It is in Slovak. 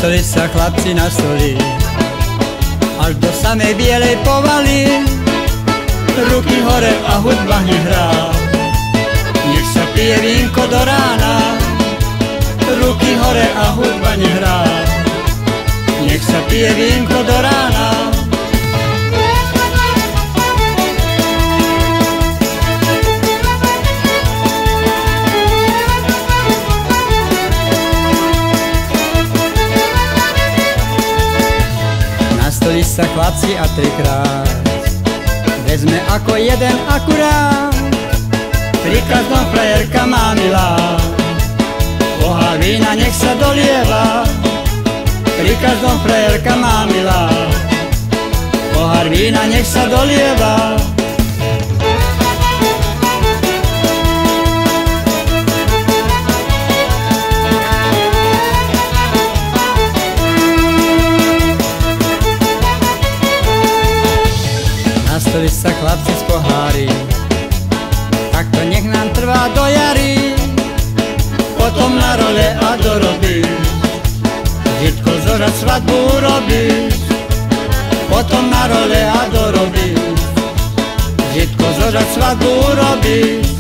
stoli sa chlapci na stoli, až do samej bielej povaly. Ruky hore a hudba nehrá, nech sa pije vínko do rána. Ruky hore a hudba nehrá, nech sa pije vínko do rána. Nastoli sa chlapci a trikrát vezme ako jeden akurát. Pri každom frajerka má milá, pohár vína nech sa dolieva. Pri každom frajerka má milá, pohár vína nech sa dolieva. Nastoli sa chlapci z pohári, tak to nech nám trvá do jary. Potom na role a dorobí, Žitko zožať svadbu urobí. Potom na role a dorobí, Žitko zožať svadbu urobí.